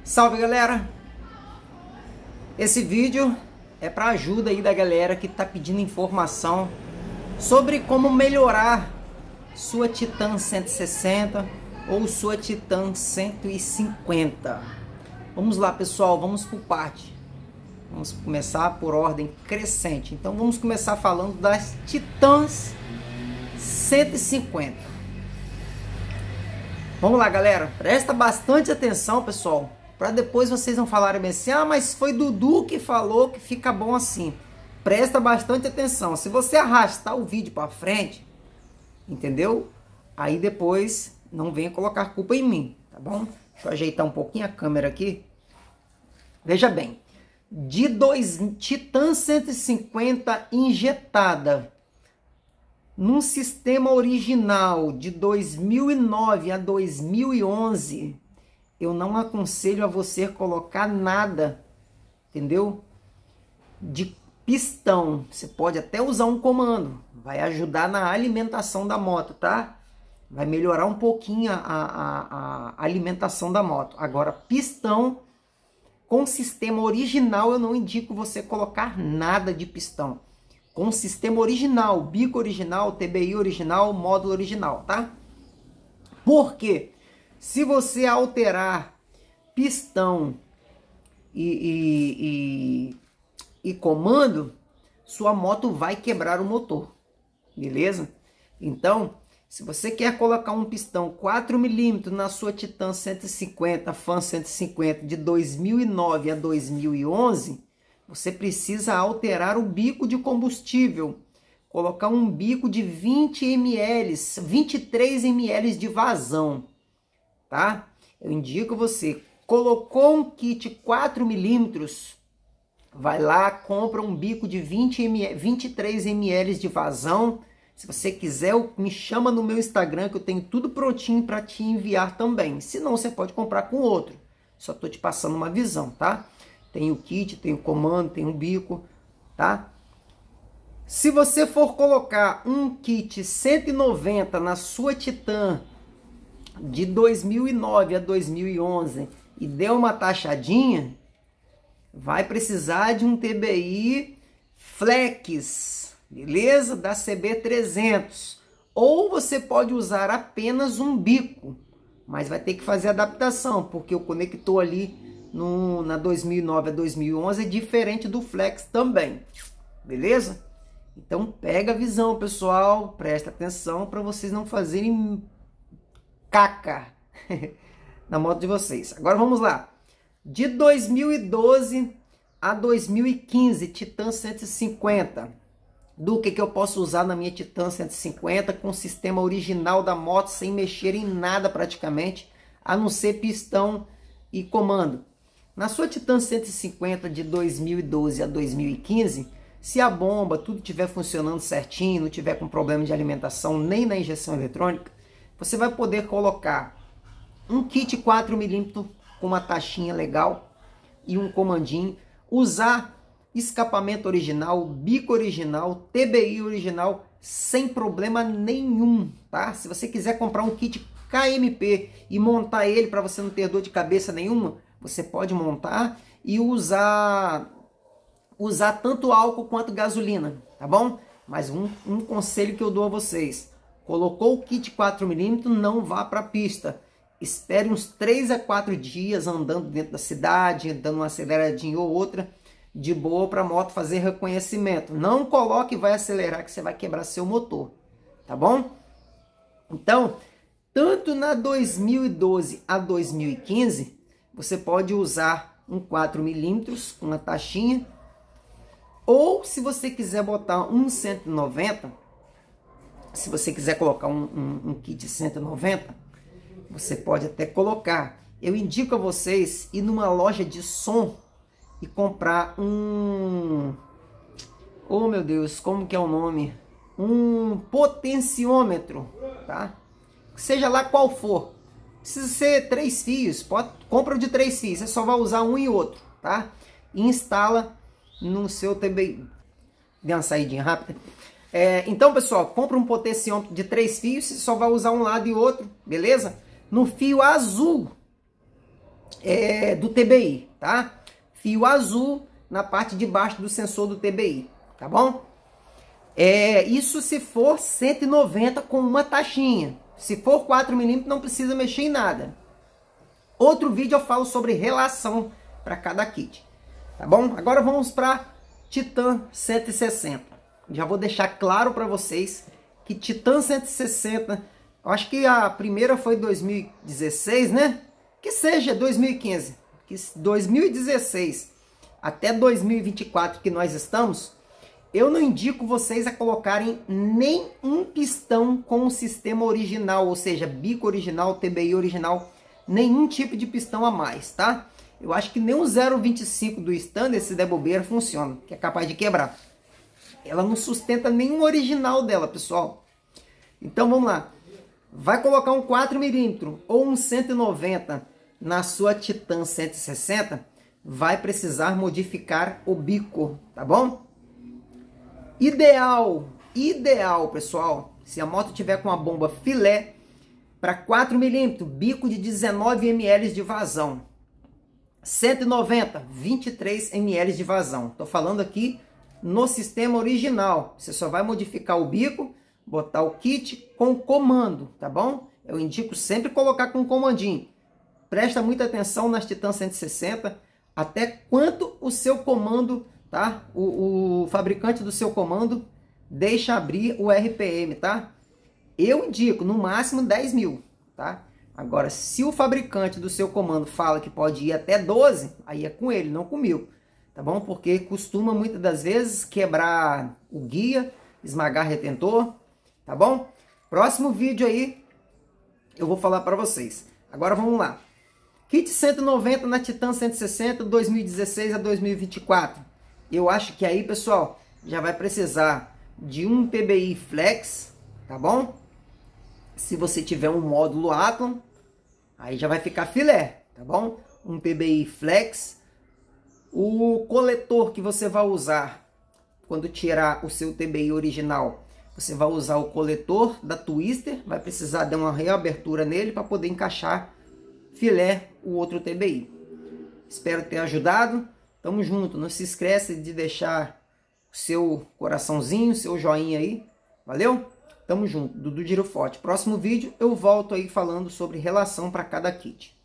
Salve, galera! Esse vídeo é para ajuda aí da galera que tá pedindo informação sobre como melhorar sua Titan 160 ou sua Titan 150. Vamos lá, pessoal, vamos por parte. Vamos começar por ordem crescente. Então vamos começar falando das Titans 150. Vamos lá, galera, presta bastante atenção, pessoal, para depois vocês não falarem bem assim: ah, mas foi Dudu que falou que fica bom assim. Presta bastante atenção. Se você arrastar o vídeo para frente, entendeu? Aí depois não venha colocar culpa em mim, tá bom? Deixa eu ajeitar um pouquinho a câmera aqui. Veja bem, Titan 150 injetada num sistema original de 2009 a 2011, eu não aconselho a você colocar nada, entendeu? De pistão. Você pode até usar um comando, vai ajudar na alimentação da moto, tá? Vai melhorar um pouquinho a alimentação da moto. Agora, pistão com sistema original, eu não indico você colocar nada de pistão. Com sistema original, bico original, TBI original, módulo original, tá? Por quê? Se você alterar pistão e comando, sua moto vai quebrar o motor, beleza? Então, se você quer colocar um pistão 4mm na sua Titan 150, Fan 150 de 2009 a 2011, você precisa alterar o bico de combustível, colocar um bico de 20 ml, 23 ml de vazão, tá? Eu indico você, colocou um kit 4mm, vai lá, compra um bico de 23 ml de vazão. Se você quiser, me chama no meu Instagram que eu tenho tudo prontinho para te enviar também. Se não, você pode comprar com outro. Só estou te passando uma visão, tá? Tem o kit, tem o comando, tem o bico, tá? Se você for colocar um kit 190 na sua Titan de 2009 a 2011 e der uma taxadinha, vai precisar de um TBI Flex, beleza? Da CB300. Ou você pode usar apenas um bico, mas vai ter que fazer adaptação, porque o conector ali na 2009 a 2011 é diferente do Flex também, beleza? Então pega a visão, pessoal, presta atenção para vocês não fazerem caca na moto de vocês. Agora vamos lá. De 2012 a 2015, Titan 150. Do que eu posso usar na minha Titan 150 com o sistema original da moto, sem mexer em nada praticamente, a não ser pistão e comando. Na sua Titan 150 de 2012 a 2015, se a bomba, tudo estiver funcionando certinho, não tiver com problema de alimentação nem na injeção eletrônica, você vai poder colocar um kit 4mm com uma taxinha legal e um comandinho, usar escapamento original, bico original, TBI original, sem problema nenhum, tá? Se você quiser comprar um kit KMP e montar ele para você não ter dor de cabeça nenhuma, você pode montar e usar tanto álcool quanto gasolina, tá bom? Mas um conselho que eu dou a vocês: colocou o kit 4mm, não vá para a pista. Espere uns 3 a 4 dias andando dentro da cidade, dando uma aceleradinha ou outra, de boa, para a moto fazer reconhecimento. Não coloque e vai acelerar, que você vai quebrar seu motor, tá bom? Então, tanto na 2012 a 2015, você pode usar um 4mm com uma taxinha, ou se você quiser botar um 190, se você quiser colocar um kit 190, você pode até colocar. Eu indico a vocês ir numa loja de som e comprar oh meu Deus, como que é o nome? Um potenciômetro, tá? Seja lá qual for. Precisa ser 3 fios, compra o de 3 fios, você só vai usar um e outro, tá? E instala no seu TBI. Dê uma saidinha rápida. Então, pessoal, compra um potenciômetro de 3 fios, você só vai usar um lado e outro, beleza? No fio azul do TBI, tá? Fio azul na parte de baixo do sensor do TBI, tá bom? Isso se for 190 com uma taxinha. Se for 4mm não precisa mexer em nada. Outro vídeo eu falo sobre relação para cada kit, tá bom? Agora vamos para Titan 160. Já vou deixar claro para vocês que Titan 160, eu acho que a primeira foi 2016, né? Que seja 2015, que 2016 até 2024 que nós estamos, eu não indico vocês a colocarem nenhum pistão com o sistema original, ou seja, bico original, TBI original, nenhum tipo de pistão a mais, tá? Eu acho que nem o 0,25 do standard, se der bobeira, funciona, que é capaz de quebrar. Ela não sustenta nenhum original dela, pessoal. Então vamos lá. Vai colocar um 4mm ou um 190 na sua Titan 160, vai precisar modificar o bico, tá bom? Ideal, pessoal, se a moto tiver com a bomba filé, para 4mm, bico de 19 ml de vazão. 190, 23 ml de vazão. Tô falando aqui no sistema original. Você só vai modificar o bico, botar o kit com comando, tá bom? Eu indico sempre colocar com comandinho. Presta muita atenção nas Titan 160, até quanto o seu comando, tá? O fabricante do seu comando deixa abrir o RPM, tá? Eu indico no máximo 10 mil, tá? Agora, se o fabricante do seu comando fala que pode ir até 12, aí é com ele, não comigo, tá bom? Porque costuma muitas das vezes quebrar o guia, esmagar retentor, tá bom? Próximo vídeo aí eu vou falar para vocês. Agora vamos lá. Kit 190 na Titan 160, 2016 a 2024. Eu acho que aí, pessoal, já vai precisar de um TBI Flex, tá bom? Se você tiver um módulo Athlon, aí já vai ficar filé, tá bom? Um TBI Flex. O coletor que você vai usar quando tirar o seu TBI original, você vai usar o coletor da Twister, vai precisar dar uma reabertura nele para poder encaixar filé o outro TBI. Espero ter ajudado. Tamo junto. Não se esqueça de deixar o seu coraçãozinho, seu joinha aí. Valeu? Tamo junto. Dudu Giro Forte. Próximo vídeo eu volto aí falando sobre relação para cada kit.